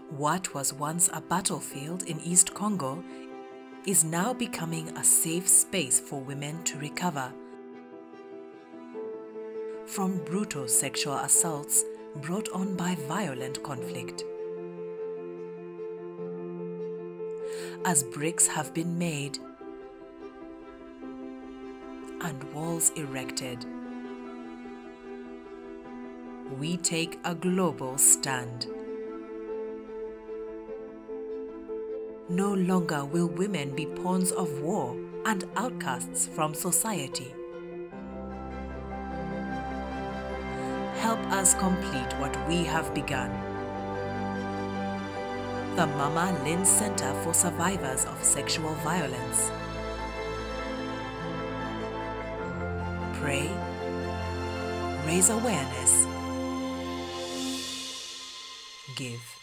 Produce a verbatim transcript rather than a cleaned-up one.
What was once a battlefield in East Congo is now becoming a safe space for women to recover from brutal sexual assaults brought on by violent conflict. As bricks have been made and walls erected, we take a global stand. No longer will women be pawns of war and outcasts from society. Help us complete what we have begun. The Mama Lynn Center for Survivors of Sexual Violence. Pray, raise awareness, give.